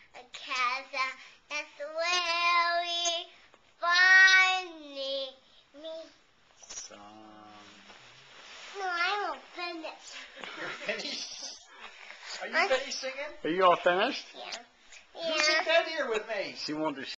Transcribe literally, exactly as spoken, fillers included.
Because uh, that's really funny. Me. Some. No, I won't finish. You're finished? Are you finished singing? Are you all finished? Yeah. Who's in bed here with me? She wanted to